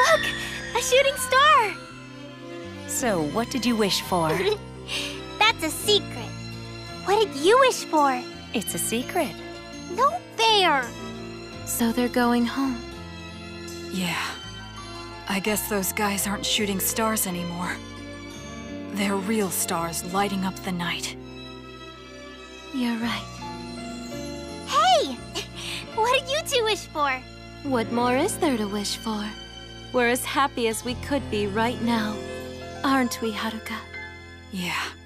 Look! A shooting star! So, what did you wish for? That's a secret. What did you wish for? It's a secret. No fair! So they're going home. Yeah. I guess those guys aren't shooting stars anymore. They're real stars lighting up the night. You're right. Hey! What did you two wish for? What more is there to wish for? We're as happy as we could be right now. Aren't we, Haruka? Yeah.